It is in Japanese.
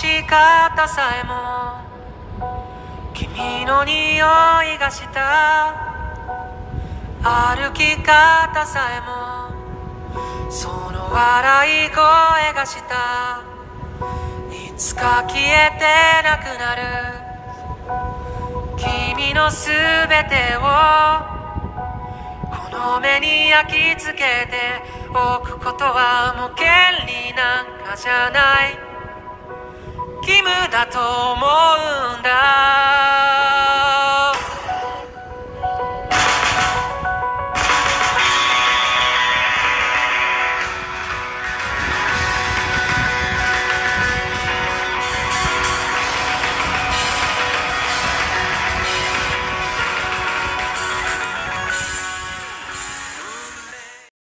し方さえも君の匂いがした、歩き方さえもその笑い声がした、いつか消えてなくなる君のすべてをこの目に焼き付けておくことはもう権利なんかじゃない、義務だと思うんだ。